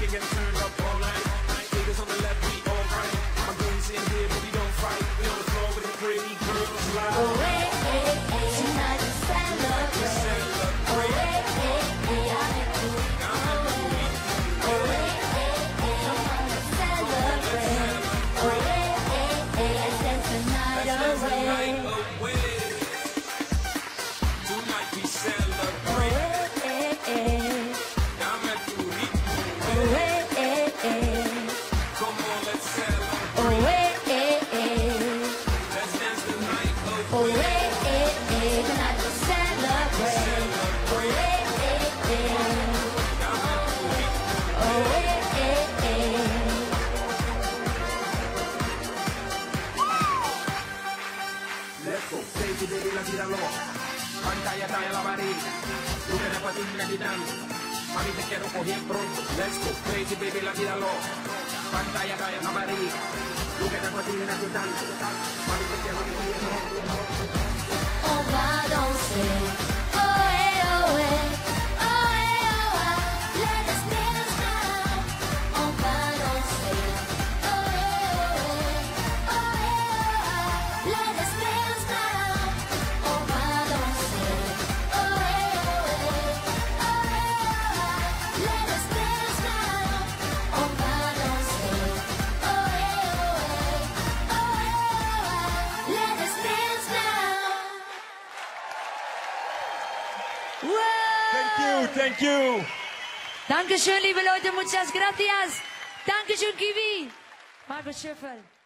can get turned up all night. Niggas on the left, we all right. My girls in here, but we don't fight. We on the floor with the pretty girls like. Oh, hey, hey, hey, tonight we celebrate. Oh, hey, hey, hey, I'm happy. Oh, hey, hey, hey, let's celebrate. Oh, hey, hey, hey, let's dance the night away. Tonight we celebrate. Oh, hey, hey, hey. Oh, hey, hey, hey. Come on, let's celebrate. Oh, hey, hey, hey. Let's dance the night away. Oh, hey, hey, hey, tonight we celebrate. Oh, hey, hey, hey. Oh, hey, hey, hey. Let's go, crazy baby, la tíralo. Pantalla, talla la varilla. Tú que eres patina gritando. Mami, te quiero coger pronto. Let's go, crazy baby, la tíralo. Pantalla, talla la varilla. Tú que eres patina gritando. Mami, te quiero coger pronto. On va danser. Oh, hey, oh, hey. Oh, hey, oh, ah. Let us dance now. On va danser. Oh, hey, oh, hey. Oh, hey, oh, ah. Let us dance now. On va danser. Oh, hey, oh, hey. Oh, hey, oh, ah. Let us dance now. On va danser. Oh, hey, oh, hey. Oh, hey, oh, ah. Let us dance now. Thank you. Dankeschön, liebe Leute, muchas gracias. Dankeschön, Kiwi. Marco Schöffel.